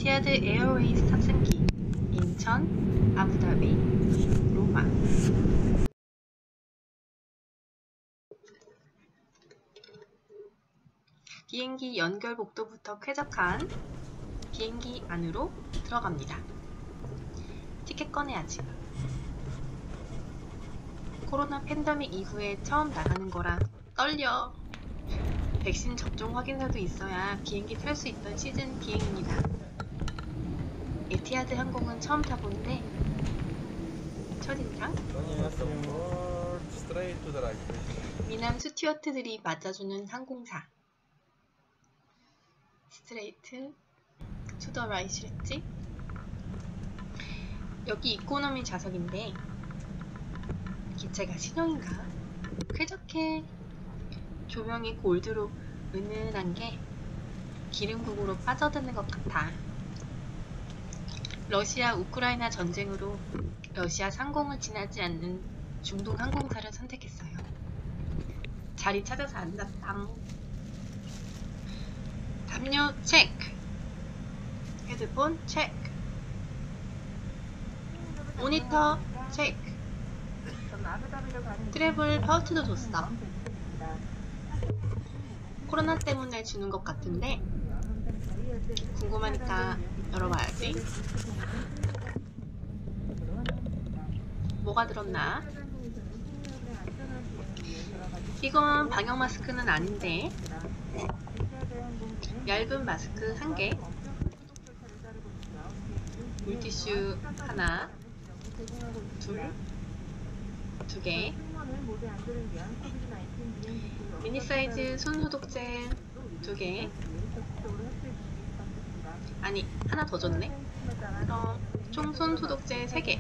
에티하드 에어웨이즈 탑승기 인천, 아부다비, 로마. 비행기 연결 복도부터 쾌적한 비행기 안으로 들어갑니다. 티켓 꺼내야지. 코로나 팬데믹 이후에 처음 나가는 거라 떨려. 백신 접종 확인서도 있어야 비행기 탈 수 있던 시즌 비행입니다. 에티하드 항공은 처음 타보는데 첫인상? 미남 스튜어트들이 맞아주는 항공사. 스트레이트 투 더 라이트랬지? 여기 이코노미 좌석인데 기체가 신형인가? 쾌적해. 조명이 골드로 은은한 게 기름국으로 빠져드는 것 같아. 러시아 우크라이나 전쟁으로 러시아 상공을 지나지 않는 중동 항공사를 선택했어요. 자리 찾아서 앉았당. 담요 체크. 헤드폰 체크. 모니터 체크. 트래블 파우치도 줬어. 코로나 때문에 주는 것 같은데 궁금하니까 열어봐야지. 뭐가 들었나? 이건 방역 마스크는 아닌데 얇은 마스크 1개, 물티슈 하나, 두 개, 미니 사이즈 손 소독제 2개. 아니, 하나 더 줬네. 그럼 총 손 소독제 3개.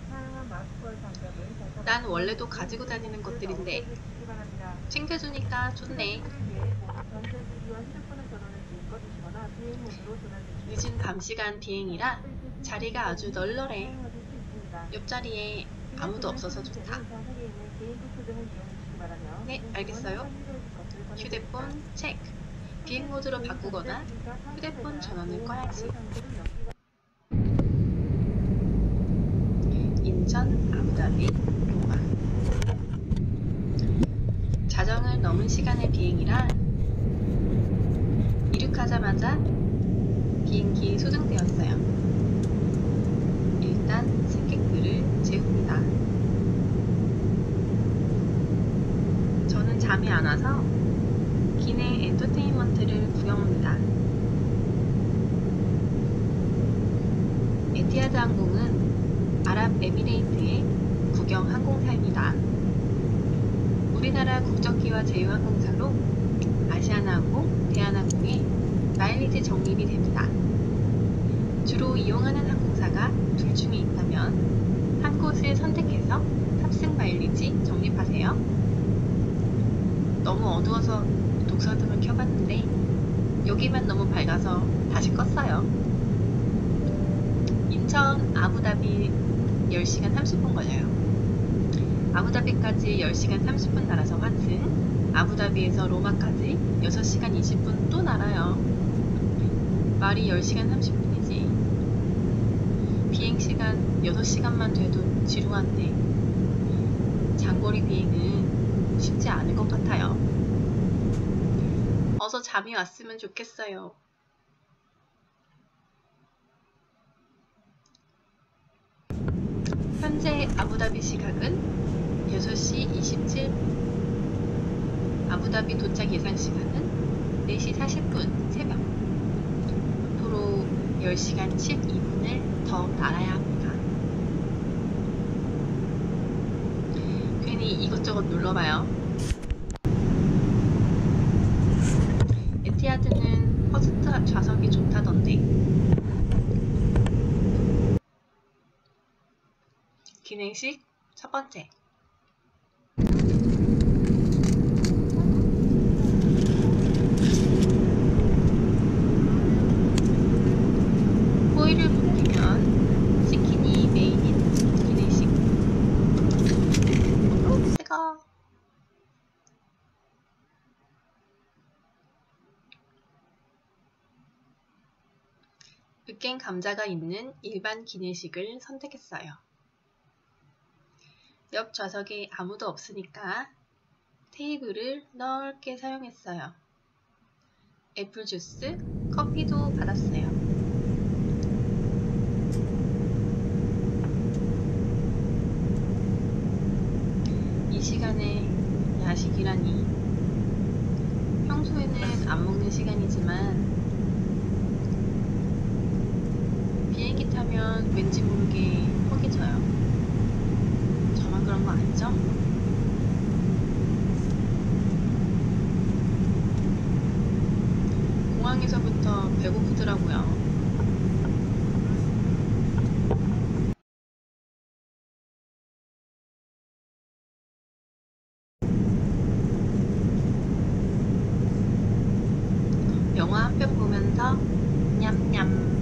난 원래도 가지고 다니는 것들인데 챙겨주니까 좋네. 늦은 밤시간 비행이라 자리가 아주 널널해. 옆자리에 아무도 없어서 좋다. 네, 알겠어요. 휴대폰 체크. 비행 모드로 바꾸거나 휴대폰 전원을 꺼야지. 인천, 아부다비, 로마. 자정을 넘은 시간의 비행이라 이륙하자마자 비행기 소등되었어요. 일단 승객들을 재웁니다. 저는 잠이 안 와서 기내 엔터테인먼트를 구경합니다. 에티하드 항공은 아랍에미레이트의 국영 항공사입니다. 우리나라 국적기와 제휴항공사로 아시아나항공, 대한항공에 마일리지 적립이 됩니다. 주로 이용하는 항공사가 둘 중에 있다면 한 곳을 선택해서 탑승 마일리지 적립하세요. 너무 어두워서 독서등을 켜봤는데 여기만 너무 밝아서 다시 껐어요. 인천, 아부다비 10시간 30분 걸려요. 아부다비까지 10시간 30분 날아서 환승, 아부다비에서 로마까지 6시간 20분 또 날아요. 말이 10시간 30분이지. 비행시간 6시간만 돼도 지루한데 장거리 비행은 쉽지 않을 것 같아요. 어서 잠이 왔으면 좋겠어요. 현재 아부다비 시각은 6시 27분. 아부다비 도착 예상 시간은 4시 40분 새벽. 도로 10시간 12분을 더 날아야 합니다. 괜히 이것저것 눌러봐요. 에티하드는 퍼스트 좌석이 좋다던데. 기내식 첫 번째. 호일을 벗기면 치킨이 메인인 기내식. 뜨거. 으깬 감자가 있는 일반 기내식을 선택했어요. 옆 좌석에 아무도 없으니까 테이블을 넓게 사용했어요. 애플 주스, 커피도 받았어요. 이 시간에 야식이라니. 평소에는 안 먹는 시간이지만 비행기 타면 왠지 모르게 허기져요. 저만 그런 거 아니죠? 공항에서부터 배고프더라고요. 영화 한 편 보면서 냠냠.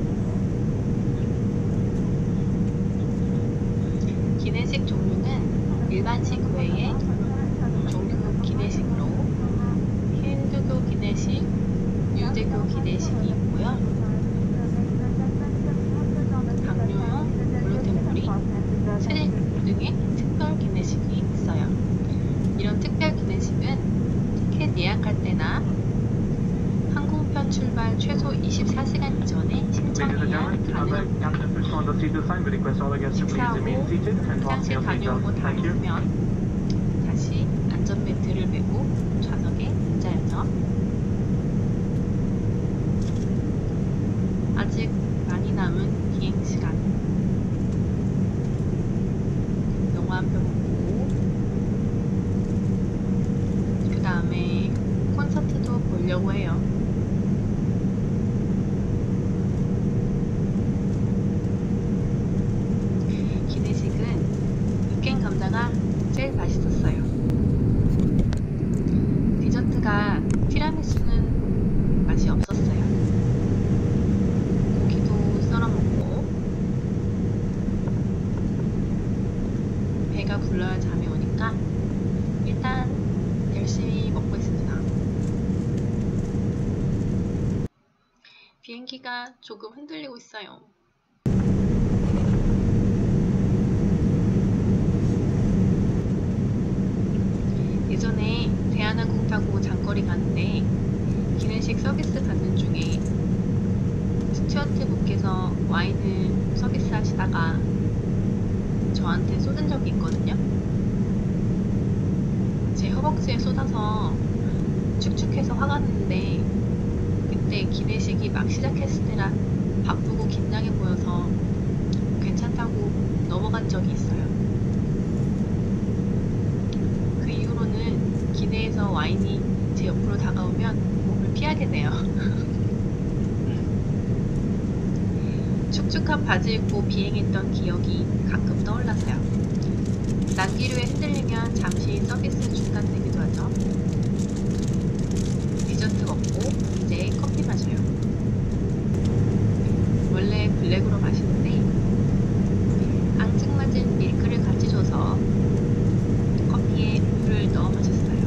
기내식 종류는 일반식 외에 종교 기내식으로 힌두교 기내식, 유대교 기내식이 있고요. 당뇨용, 글루텐프리, 체질 등의 특별 기내식이 있어요. 이런 특별 기내식은 티켓 예약할 때나 항공편 출발 최소 24시간 이전에 신청해야 가능합니다. 식사하고 화장실 다녀오고 다녔으면 다시 안전벨트를 매고 좌석에 앉아야죠. 아직 많이 남은 비행시간. 영화 한 편 보고 그 다음에 콘서트도 보려고 해요. 기내식은 으깬 감자가 제일 맛있었어요. 디저트가 티라미수는 맛이 없었어요. 고기도 썰어먹고 배가 불러야 잠이 오니까 일단 열심히 먹고 있습니다. 비행기가 조금 흔들리고 있어요. 예전에 대한항공 타고 장거리 가는데 기내식 서비스 받는 중에 스튜어트 분께서 와인을 서비스 하시다가 저한테 쏟은 적이 있거든요. 제 허벅지에 쏟아서 축축해서 화가 났는데 그때 기내식이 막 시작했을 때라 바쁘고 긴장해 보여서 괜찮다고 넘어간 적이 있어요. 그 이후로는 기내에서 와인이 제 옆으로 다가오면 몸을 피하게 돼요. 축축한 바지 입고 비행했던 기억이 가끔 떠올라서요. 난기류에 흔들리면 잠시 서비스 중단되기도 하죠. 디저트 먹고 이제 커피 마셔요. 원래 블랙으로 마시는데 앙증맞은 밀크를 같이 줘서 커피에 우유를 넣어 마셨어요.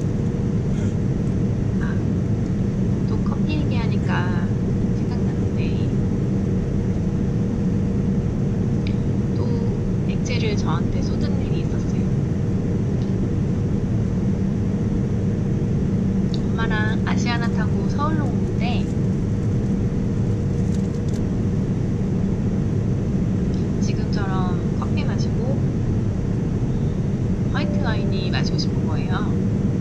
또 커피 얘기하니까 생각나는데 또 액체를 저한테 쏟은 일이 있었어요. 엄마랑 아시아나 타고 서울로 오는데 지금처럼 커피 마시고 화이트 와인이 마시고 싶은 거예요.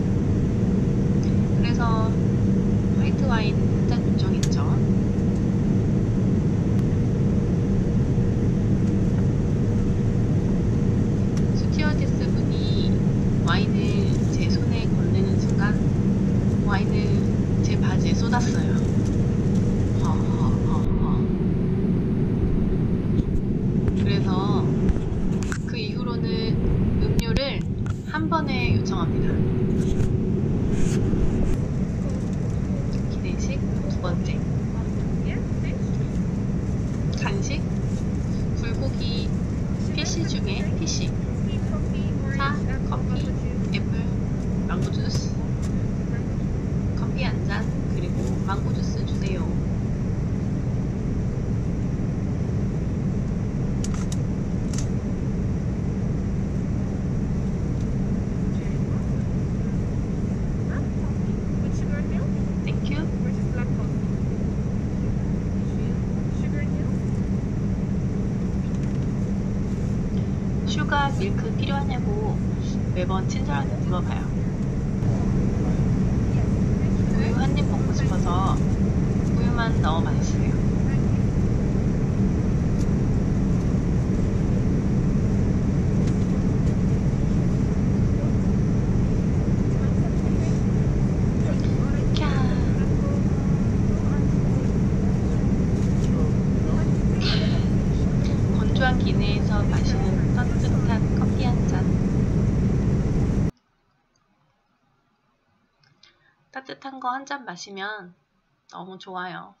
그래서 화이트 와인 한 잔 요청했죠. 스튜어디스 분이 와인을 제 손에 건네는 순간 와인을 제 바지에 쏟았어요. 그래서 그 이후로는 음료를 한 번에 요청합니다. 기내식 두 번째. 간식 불고기 피쉬 중에 피쉬, 차, 커피, 애플, 망고 주스, 커피 한 잔, 그리고 망고 주스 주세요. 추가 밀크 필요하냐고 매번 친절하게 물어봐요. 우유 한 입 먹고 싶어서 우유만 넣어 마셨어요. 건조한 기내에서 마시는 따뜻한 커피 한 잔. 따뜻한 거 한 잔 마시면 너무 좋아요.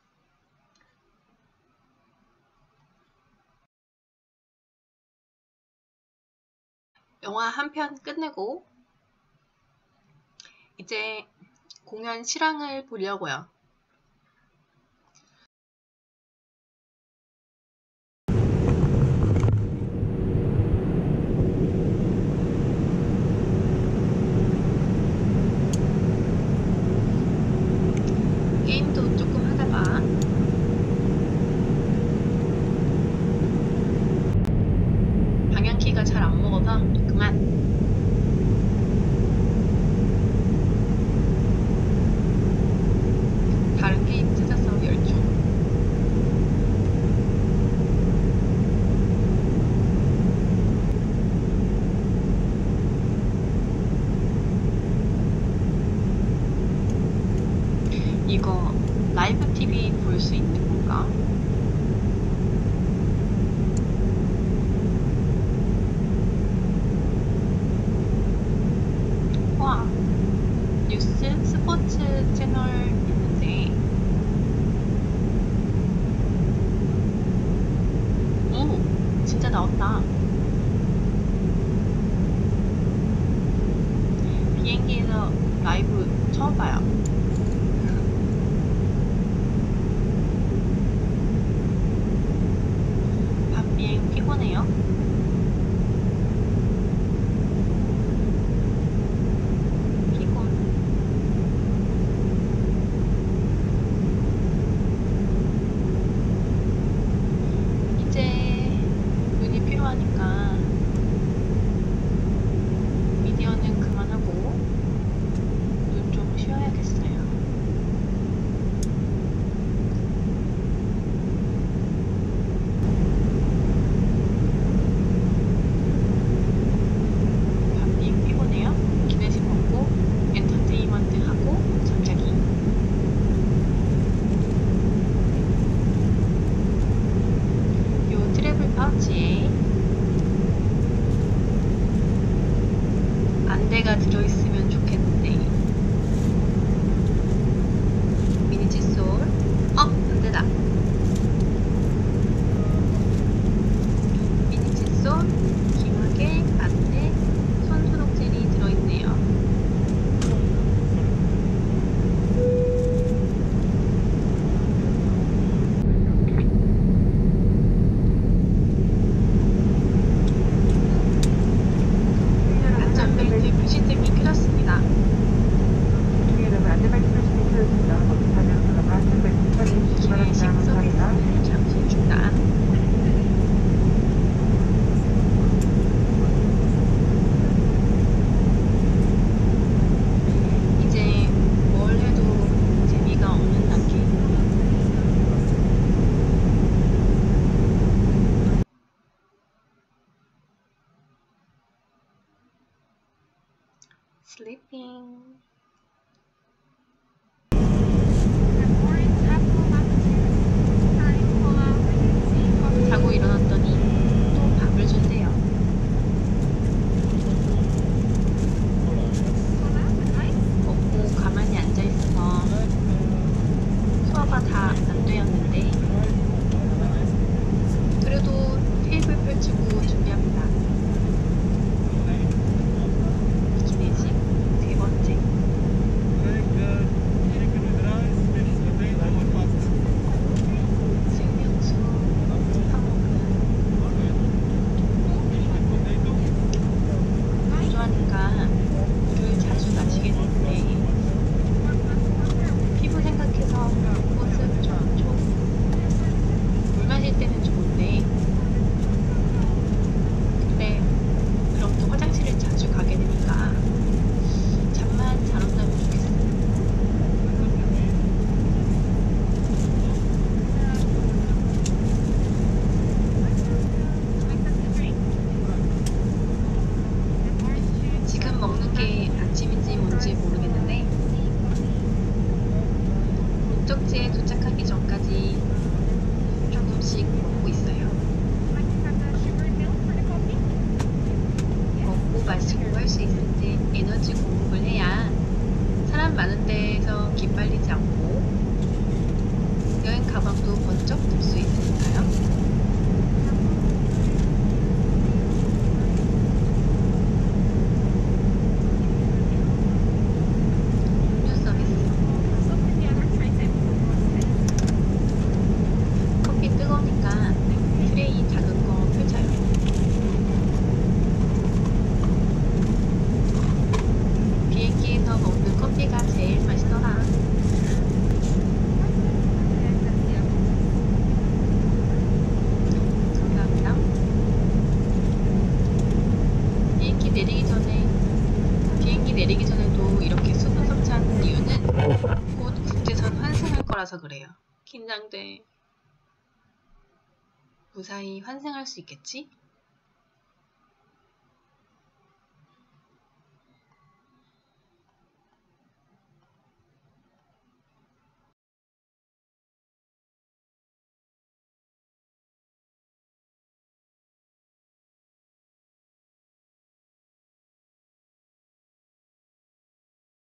영화 한 편 끝내고 이제 공연 실황을 보려고요. 게임도 조금 하다가 방향키가 잘 안 먹어서 그만. 다른 게임 뜯어서 열중. 이거 라이브 TV 볼 수 있는 건가? 와, 뉴스 스포츠 채널 있는데, 오, 진짜 나왔다. 비행기에서 라이브 처음 봐요. 밤비행 피곤해요? 피곤. 이제 눈이 필요하니까 미디어는 그만하고 눈 좀 쉬어야겠어요. 밤비행 피곤해요? 기내식 먹고 엔터테인먼트 하고 잠자기. 요 트래블 파우치에 안대가 들어있으면 좋겠는데. 미니 칫솔. 안대다. 미니 칫솔, 기막에 안대, 손 소독 젤이 들어있네요. 안전벨트 표시등이 켜졌습니다. 기내식 서비스를 잠시 중단. 이제 뭘 해도 재미가 없는 단계. Sleeping. 자고 일어났더니 또 밥을 준대요. 먹고 가만히 앉아있어서 소화가 다 안 되었는데 그래도 테이블 펼치고 준비합니다. 기내식 세 번째. 수 있을 때 에너지 공급을 해야 사람 많은 데에서 기빨리지 않고 여행 가방도 번쩍 들 수 있으니까요. 음료 서비스. 커피 뜨거우니까 트레이 작은 거 펼쳐요. 비행기에서 먹는 커피가 제일 맛있더라. 감사합니다. 비행기 내리기 전에도 이렇게 수분 섭취하는 이유는 곧 국제선 환승할 거라서 그래요. 긴장돼. 무사히 환승할 수 있겠지?